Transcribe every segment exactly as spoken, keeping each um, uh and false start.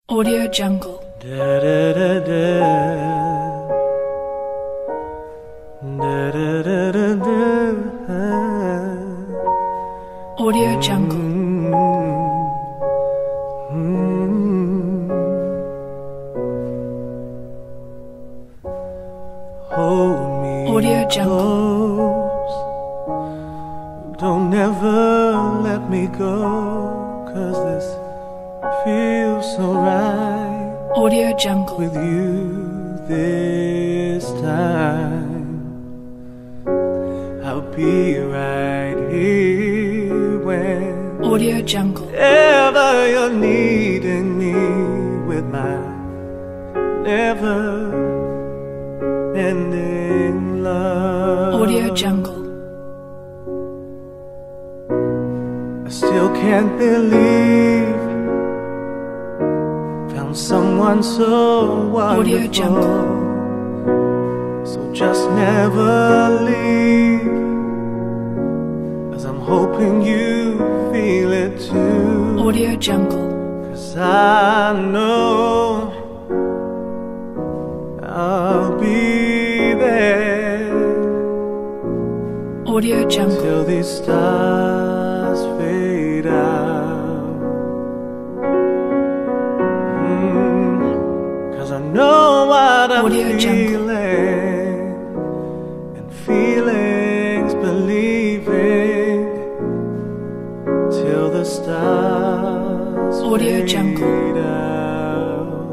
Audio Jungle. Da da da da. Da da da da da. Audio Jungle. Mm-hmm. Hold me Audio Jungle. close. Don't ever let me go, 'cause this feels so right. Audio Jungle. With you this time, I'll be right here Audio Jungle. whenever you're needing me, with my never-ending love. Audio Jungle. I still can't believe found someone so wonderful. Audio Jungle. So just never leave, 'cause I'm hoping you feel it too. Audio Jungle. 'Cause I know I'll be there Audio Jungle. till these stars fade out. Mm, 'cause I know what I'm Audio Jungle. feeling, and feelings believing till the stars Audio fade Jungle. out.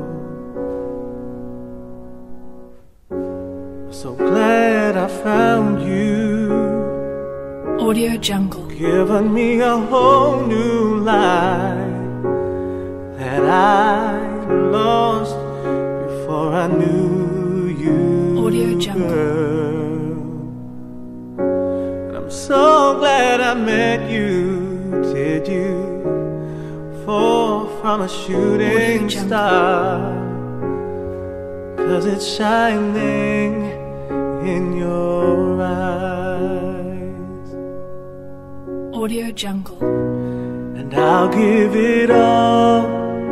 So glad I found you, Audio Jungle. given me a whole new life that I lost before I knew you, Audio Jungle. girl. And I'm so glad I met you. Did you fall from a shooting Audio Jungle. star? 'Cause it's shining in your eyes. Audio Jungle. And I'll give it all.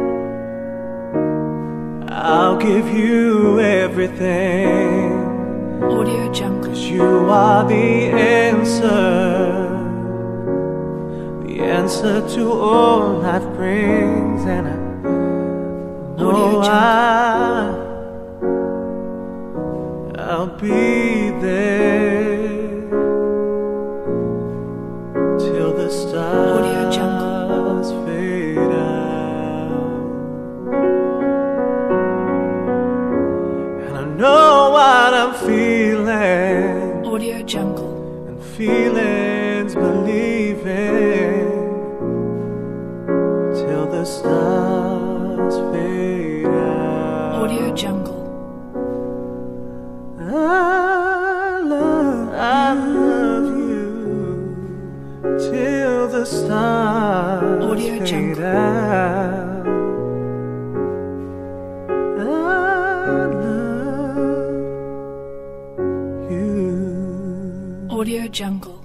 I'll give you everything, Audio Jungle. 'cause you are the answer, the answer to all life brings. And I know Audio I, I'll be there till the Audio Jungle. stars fade out. And I know what I'm feeling, Audio Jungle. and feelings believing till the stars fade out. Audio Jungle. I love, I love you till the stars Audio fade Jungle. out. I love you. Audio Jungle.